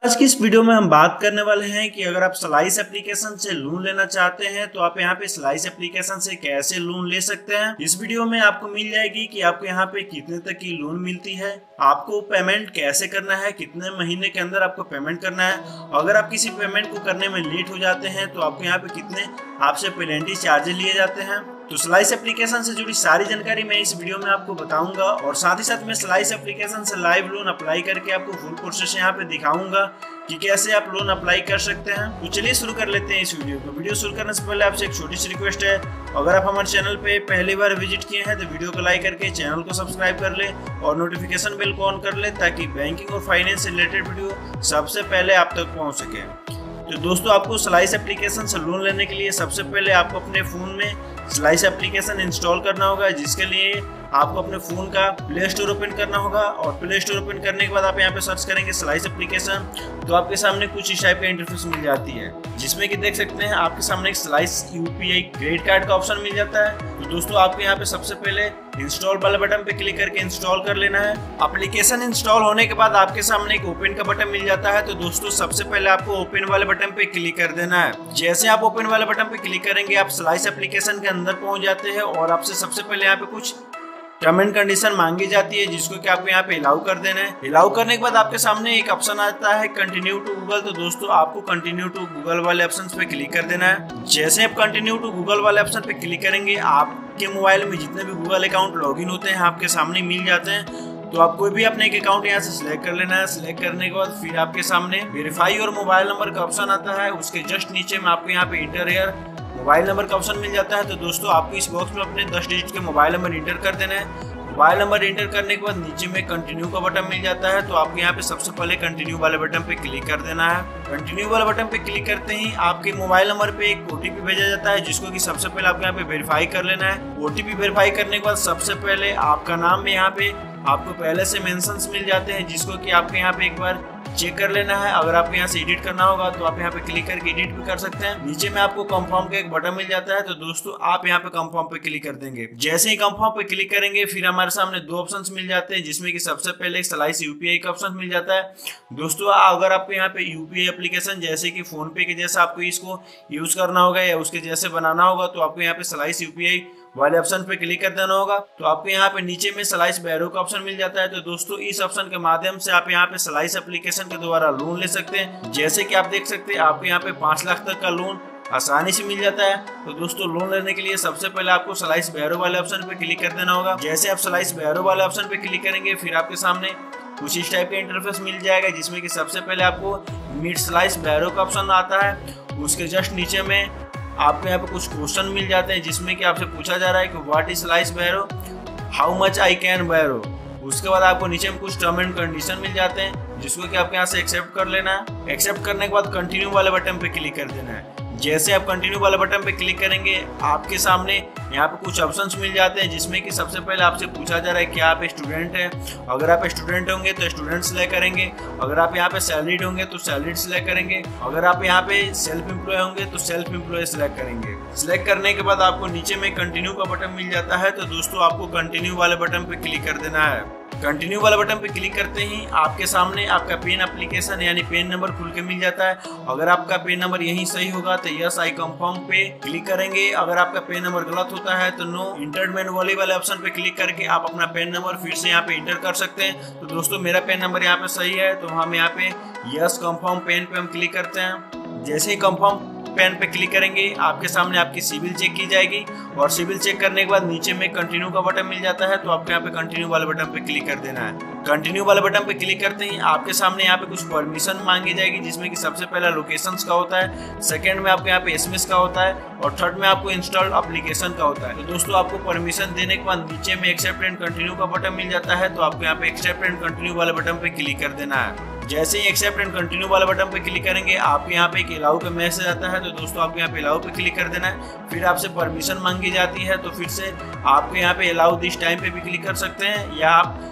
आज की इस वीडियो में हम बात करने वाले हैं कि अगर आप स्लाइस एप्लीकेशन से लोन लेना चाहते हैं तो आप यहाँ पे स्लाइस एप्लीकेशन से कैसे लोन ले सकते हैं। इस वीडियो में आपको मिल जाएगी कि आपको यहाँ पे कितने तक की लोन मिलती है, आपको पेमेंट कैसे करना है, कितने महीने के अंदर आपको पेमेंट करना है। अगर आप किसी पेमेंट को करने में लेट हो जाते हैं तो आपको यहाँ पे कितने आपसे पेनल्टी चार्जेस लिए जाते हैं। तो स्लाइस एप्लीकेशन से जुड़ी सारी जानकारी मैं इस वीडियो में आपको बताऊंगा और साथ ही साथ मैं स्लाइस एप्लीकेशन से लाइव लोन अप्लाई करके आपको फुल प्रोसेस यहाँ पे दिखाऊंगा कि कैसे आप लोन अप्लाई कर सकते हैं। तो चलिए शुरू कर लेते हैं इस वीडियो को। वीडियो शुरू करने से पहले आपसे एक छोटी सी रिक्वेस्ट है, अगर आप हमारे चैनल पे पहली बार विजिट किए हैं तो वीडियो को लाइक करके चैनल को सब्सक्राइब कर ले और नोटिफिकेशन बेल को ऑन कर ले ताकि बैंकिंग और फाइनेंस से रिलेटेड वीडियो सबसे पहले आप तक पहुँच सके। तो दोस्तों, आपको स्लाइस एप्लीकेशन से लोन लेने के लिए सबसे पहले आपको अपने फ़ोन में स्लाइस एप्लीकेशन इंस्टॉल करना होगा, जिसके लिए आपको अपने फ़ोन का प्ले स्टोर ओपन करना होगा। और प्ले स्टोर ओपन करने के बाद आप यहाँ पे सर्च करेंगे स्लाइस एप्लीकेशन, तो आपके सामने कुछ इस टाइप का इंटरफेस मिल जाती है, जिसमें कि देख सकते हैं आपके सामने एक स्लाइस यूपीआई क्रेडिट कार्ड का ऑप्शन मिल जाता है। तो दोस्तों, आपको यहाँ पे सबसे पहले इंस्टॉल वाले बटन पे क्लिक करके इंस्टॉल कर लेना है। एप्लीकेशन इंस्टॉल होने के बाद आपके सामने एक ओपन का बटन मिल जाता है। तो दोस्तों, सबसे पहले आपको ओपन वाले बटन पे क्लिक कर देना है। जैसे आप ओपन वाले बटन पे क्लिक करेंगे आप स्लाइस एप्लीकेशन के अंदर पहुंच जाते हैं और आपसे सबसे पहले यहाँ पे कुछ टर्म एंड कंडीशन मांगी जाती है, जिसको कि आपको यहाँ पे अलाउ कर देना है। अलाउ करने के बाद आपके सामने एक ऑप्शन आता है कंटिन्यू टू गूगल। तो दोस्तों, आपको कंटिन्यू टू गूगल वाले ऑप्शन पे क्लिक कर देना है। जैसे आप कंटिन्यू टू गूगल वाले ऑप्शन पे क्लिक करेंगे आपके मोबाइल में जितने भी गूगल अकाउंट लॉगिन होते हैं आपके सामने मिल जाते हैं। तो आप कोई भी अपने एक अकाउंट यहाँ से सिलेक्ट कर लेना है। सिलेक्ट करने के बाद फिर आपके सामने वेरीफाई और मोबाइल नंबर का ऑप्शन आता है। उसके जस्ट नीचे में आपको यहाँ पे इंटर हियर मोबाइल नंबर का ऑप्शन मिल जाता है। तो दोस्तों, आपको इस बॉक्स में अपने 10 डिजिट के मोबाइल नंबर इंटर कर देना है। मोबाइल नंबर इंटर करने के बाद नीचे में कंटिन्यू का बटन मिल जाता है। तो आपको यहाँ पे सबसे पहले कंटिन्यू वाले बटन पे क्लिक कर देना है। कंटिन्यू वाले बटन पे क्लिक करते ही आपके मोबाइल नंबर पे एक ओटीपी भेजा जाता है, जिसको कि सबसे पहले आपको यहाँ पे वेरीफाई कर लेना है। ओटीपी वेरीफाई करने के बाद सबसे पहले आपका नाम में यहाँ पे आपको पहले से मेंशंस मिल जाते हैं, जिसको कि आपको यहाँ पे एक बार चेक कर लेना है। अगर आपको यहाँ से एडिट करना होगा तो आप यहाँ पे क्लिक करके एडिट भी कर सकते हैं। नीचे में आपको कंफर्म का एक बटन मिल जाता है। तो दोस्तों, आप यहाँ पे कंफर्म पे क्लिक कर देंगे। जैसे ही कंफर्म पे क्लिक करेंगे फिर हमारे सामने दो ऑप्शंस मिल जाते हैं, जिसमें कि सबसे पहले एक स्लाइस यूपीआई का ऑप्शन मिल जाता है। दोस्तों, अगर आपको यहाँ पे यूपीआई एप्लीकेशन जैसे कि फोन पे के जैसा आपको इसको यूज करना होगा या उसके जैसे बनाना होगा तो आपको यहाँ पे स्लाइस यूपीआई वाले ऑप्शन पे क्लिक कर देना होगा। तो आपको यहाँ पे नीचे में स्लाइस बैरो का ऑप्शन मिल जाता है। तो दोस्तों, इस ऑप्शन के माध्यम से आप यहाँ पे स्लाइस एप्लीकेशन के द्वारा लोन ले सकते हैं। जैसे कि आप देख सकते हैं आपको यहाँ पे 5 लाख तक का लोन आसानी से मिल जाता है। तो दोस्तों, लोन लेने के लिए सबसे पहले आपको स्लाइस बैरो वाले ऑप्शन पे क्लिक कर देना होगा। जैसे आप स्लाइस बैरो वाले ऑप्शन पे क्लिक करेंगे फिर आपके सामने कुछ इस टाइप का इंटरफेस मिल जाएगा, जिसमें कि सबसे पहले आपको मीट स्लाइस बैरो का ऑप्शन आता है। उसके जस्ट नीचे में आपको यहाँ पे कुछ क्वेश्चन मिल जाते हैं, जिसमें कि आपसे पूछा जा रहा है कि what is Slice borrow, how much I can borrow. उसके बाद आपको नीचे में कुछ टर्म एंड कंडीशन मिल जाते हैं, जिसको कि आपको यहाँ से एक्सेप्ट कर लेना है। एक्सेप्ट करने के बाद कंटिन्यू वाले बटन पे क्लिक कर देना है। जैसे आप कंटिन्यू वाले बटन पे क्लिक करेंगे आपके सामने यहाँ पे कुछ ऑप्शंस मिल जाते हैं, जिसमें कि सबसे पहले आपसे पूछा जा रहा है कि आप स्टूडेंट हैं। अगर आप स्टूडेंट होंगे तो स्टूडेंट सिलेक्ट करेंगे। अगर आप यहाँ पे सैलरीड होंगे तो सैलरीड सिलेक्ट करेंगे। अगर आप यहाँ पे सेल्फ एम्प्लॉय होंगे तो सेल्फ एम्प्लॉय सिलेक्ट करेंगे। सिलेक्ट करने के बाद आपको नीचे में कंटिन्यू का बटन मिल जाता है। तो दोस्तों, आपको कंटिन्यू वाले बटन पे क्लिक कर देना है। कंटिन्यू वाले बटन पे क्लिक करते ही आपके सामने आपका पेन एप्लीकेशन यानी पेन नंबर खुल के मिल जाता है। अगर आपका पेन नंबर यही सही होगा तो यस आई कंफर्म पे क्लिक करेंगे। अगर आपका पेन नंबर गलत होता है तो नो इंटर्ड मैनुअली वाले ऑप्शन पे क्लिक करके आप अपना पेन नंबर फिर से यहाँ पे इंटर कर सकते हैं। तो दोस्तों, मेरा पेन नंबर यहाँ पे सही है तो हम यहाँ पे यस कंफर्म पेन पे हम क्लिक करते हैं। जैसे ही कंफर्म पेन पे क्लिक करेंगे आपके सामने आपकी सिविल चेक की जाएगी और सिविल चेक करने के बाद नीचे में कंटिन्यू का बटन मिल जाता है। तो आपको यहाँ पे कंटिन्यू वाले बटन पे क्लिक कर देना है। कंटिन्यू वाले बटन पे क्लिक करते ही आपके सामने यहाँ पे कुछ परमिशन मांगी जाएगी, जिसमें कि सबसे पहला लोकेशंस का होता है, सेकंड में आपको यहाँ पे एसएमएस का होता है और थर्ड में आपको इंस्टॉल एप्लीकेशन का होता है। तो दोस्तों, आपको परमिशन देने के बाद नीचे में एक्सेप्ट एंड कंटिन्यू का बटन मिल जाता है। तो आपको यहाँ पे एक्सेप्ट एंड कंटिन्यू वाले बटन पे क्लिक कर देना है। जैसे ही एक्सेप्ट एंड कंटिन्यू वाले बटन पे क्लिक करेंगे आपको यहाँ पे एक अलाउ का मैसेज आता है। तो दोस्तों, आपको यहाँ पे अलाउ पे क्लिक कर देना है। फिर आपसे परमिशन मांगी जाती है, तो फिर से आपको यहाँ पे अलाउ दिस टाइम पे भी क्लिक कर सकते हैं या आप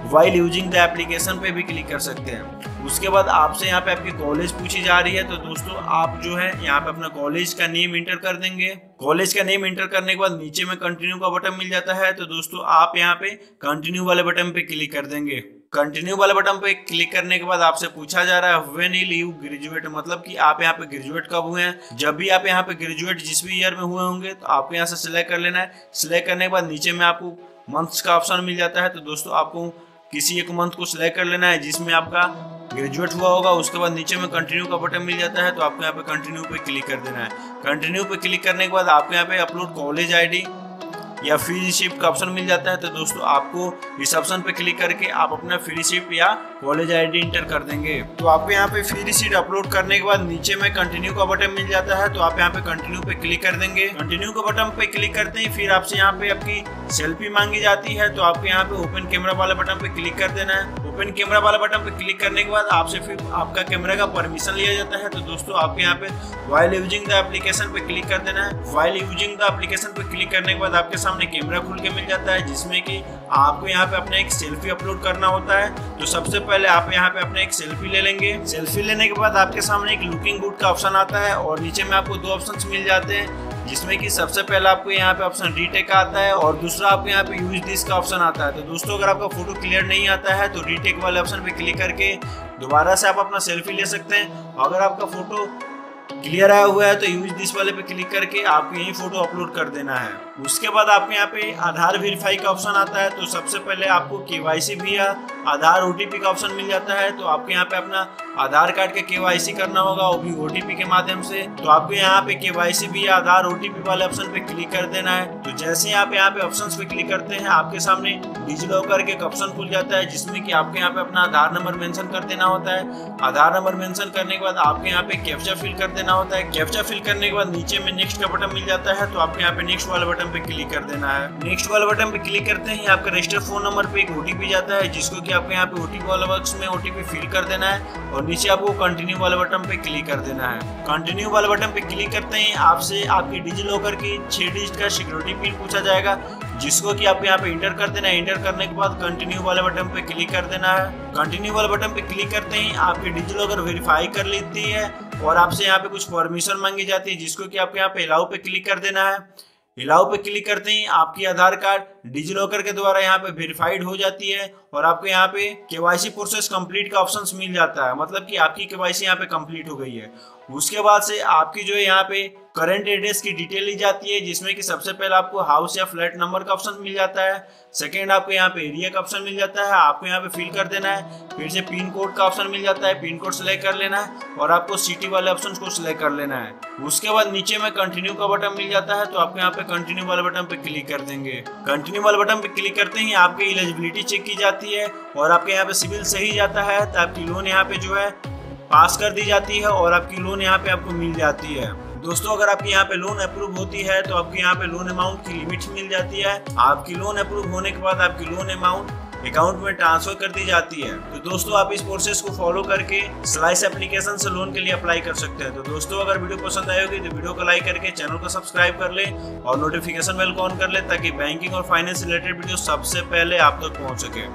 व्हाइल यूजिंग द एप्लीकेशन पे भी क्लिक कर सकते हैं। उसके बाद आपसे यहाँ पे आपकी कॉलेज पूछी जा रही है, तो दोस्तों आप जो है यहाँ पे अपना कॉलेज का नेम इंटर कर देंगे। कॉलेज का नेम इंटर करने के बाद नीचे में कंटिन्यू का बटन मिल जाता है, तो दोस्तों आप यहाँ पे कंटिन्यू वाले बटन पे क्लिक कर देंगे। कंटिन्यू वाले बटन पे क्लिक करने के बाद आपसे पूछा जा रहा है व्हेन विल यू ग्रेजुएट, मतलब कि आप यहाँ पे ग्रेजुएट कब हुए हैं। जब भी आप यहाँ पे ग्रेजुएट जिस भी ईयर में हुए होंगे तो आपको यहाँ से सिलेक्ट कर लेना है। सिलेक्ट करने के बाद नीचे में आपको मंथ्स का ऑप्शन मिल जाता है, तो दोस्तों आपको किसी एक मंथ को सिलेक्ट कर लेना है जिसमें आपका ग्रेजुएट हुआ होगा। उसके बाद नीचे में कंटिन्यू का बटन मिल जाता है, तो आपको यहाँ पे कंटिन्यू पे क्लिक कर देना है। कंटिन्यू पे क्लिक करने के बाद आपको यहाँ पे अपलोड कॉलेज आईडी या फी रिसिप्ट का ऑप्शन मिल जाता है, तो दोस्तों आपको इस ऑप्शन पे क्लिक करके आप अपना फी रिसिप्ट या कॉलेज आईडी इंटर कर देंगे। तो आपको यहाँ पे फी रिसिप्ट अपलोड करने के बाद नीचे में कंटिन्यू का बटन मिल जाता है, तो आप यहाँ पे कंटिन्यू पे क्लिक कर देंगे। कंटिन्यू का बटन पे क्लिक करते ही फिर आपसे यहाँ पे आपकी सेल्फी मांगी जाती है, तो आपको यहाँ पे ओपन कैमरा वाले बटन पे क्लिक कर देना है। ओपन कैमरा वाला बटन पे क्लिक करने के बाद आपसे फिर आपका कैमरा का परमिशन लिया जाता है, तो दोस्तों आपको यहाँ पे व्हाइल यूजिंग द एप्लीकेशन पे क्लिक कर देना है। व्हाइल यूजिंग द एप्लीकेशन पे क्लिक करने के बाद आपके सामने कैमरा खुल के मिल जाता है, जिसमें कि आपको यहाँ पे अपना एक सेल्फी अपलोड करना होता है। तो सबसे पहले आप यहाँ पे अपना एक सेल्फी ले लेंगे। सेल्फी लेने के बाद आपके सामने एक लुकिंग गुड का ऑप्शन आता है और नीचे में आपको दो ऑप्शंस मिल जाते हैं, जिसमें कि सबसे पहले आपको यहाँ पे ऑप्शन रीटेक आता है और दूसरा आपको यहाँ पे यूज दिस का ऑप्शन आता है। तो दोस्तों अगर आपका फोटो क्लियर नहीं आता है तो रीटेक वाले ऑप्शन पे क्लिक करके दोबारा से आप अपना सेल्फी ले सकते हैं। अगर आपका फोटो क्लियर आया हुआ है तो यूज दिस वाले पे क्लिक करके आपको यही फोटो अपलोड कर देना है। उसके बाद आपको यहाँ पे आधार वेरीफाई का ऑप्शन आता है, तो सबसे पहले आपको केवाईसी भी या आधार ओटीपी का ऑप्शन मिल जाता है। तो आपको यहाँ पे अपना आधार कार्ड के केवाईसी करना होगा, वो भी ओटीपी के माध्यम से। तो आपको यहाँ पे केवाईसी भी या आधार ओटीपी वाले ऑप्शन पे क्लिक कर देना है। तो जैसे आप यहाँ पे ऑप्शंस पे क्लिक करते हैं आपके सामने डिजिलॉकर के एक ऑप्शन खुल जाता है, जिसमें कि आपको यहाँ पे अपना आधार नंबर मेंशन कर देना होता है। आधार नंबर मेंशन करने के बाद आपको यहाँ पे कैप्चा फिल कर देना होता है। कैप्चा फिल करने के बाद नीचे में नेक्स्ट का बटन मिल जाता है, तो आपको यहाँ पे नेक्स्ट वाले बटन पे क्लिक कर देना है। नेक्स्ट वाले बटन पे क्लिक करते ही आपका रजिस्टर्ड फोन नंबर पे एक ओटीपी जाता है, जिसको कि आपको यहाँ पे ओटीपी वाले बॉक्स में ओटीपी फिल कर देना है और नीचे आपको कंटिन्यू वाले बटन पे क्लिक कर देना है। कंटिन्यू वाले बटन पे क्लिक करते ही आपसे आपकी डिजिलॉकर की 6 डिजिट का सिक्योरिटी पिन पूछा जाएगा, जिसको कि आपको यहाँ पे इंटर कर देना है। इंटर करने के बाद कंटिन्यू वाले बटन पे क्लिक कर देना है। कंटिन्यू वाले बटन पे क्लिक करते ही आपकी डिजिलॉकर वेरीफाई कर लेती है और आपसे यहाँ पे कुछ परमिशन मांगी जाती है, जिसको कि आपको यहाँ पे अलाउ पे क्लिक कर देना है। अलाउ पे क्लिक करते ही आपकी आधार कार्ड डिजिलॉकर के द्वारा यहाँ पे वेरीफाइड हो जाती है और आपको यहाँ पे केवाईसी प्रोसेस कंप्लीट का ऑप्शन मिल जाता है, मतलब कि आपकी केवाईसी यहाँ पे कंप्लीट हो गई है। उसके बाद से आपकी जो है यहाँ पे करंट एड्रेस की डिटेल ली जाती है, जिसमें कि सबसे पहले आपको हाउस या फ्लैट नंबर का ऑप्शन मिल जाता है। सेकेंड आपको यहाँ पे एरिया का ऑप्शन मिल जाता है, आपको यहाँ पे फिल कर देना है। फिर से पिन कोड का ऑप्शन मिल जाता है, पिन कोड सिलेक्ट कर लेना है और आपको सिटी वाले ऑप्शन को सिलेक्ट कर लेना है। उसके बाद नीचे में कंटिन्यू का बटन मिल जाता है, तो आपको यहाँ पे कंटिन्यू वाले बटन पे क्लिक कर देंगे। कंटिन्यू वाले बटन पे क्लिक करते ही आपकी एलिजिबिलिटी चेक की जाती है और आपके यहाँ पे सिविल सही जाता है, तो आपकी लोन यहाँ पे जो है पास कर दी जाती है और आपकी लोन यहाँ पे आपको मिल जाती है। दोस्तों अगर आपकी यहाँ पे लोन अप्रूव होती है तो आपकी यहाँ पे लोन अमाउंट की लिमिट मिल जाती है। आपकी लोन अप्रूव होने के बाद आपकी लोन अमाउंट अकाउंट में ट्रांसफर कर दी जाती है। तो दोस्तों आप इस प्रोसेस को फॉलो करके स्लाइस एप्लीकेशन से लोन के लिए अप्लाई कर सकते हैं। तो दोस्तों अगर वीडियो पसंद आई होगी तो वीडियो को लाइक करके चैनल को सब्सक्राइब कर ले और नोटिफिकेशन बेल को ऑन कर ले, ताकि बैंकिंग और फाइनेंस रिलेटेड वीडियो सबसे पहले आप तक पहुंच सके।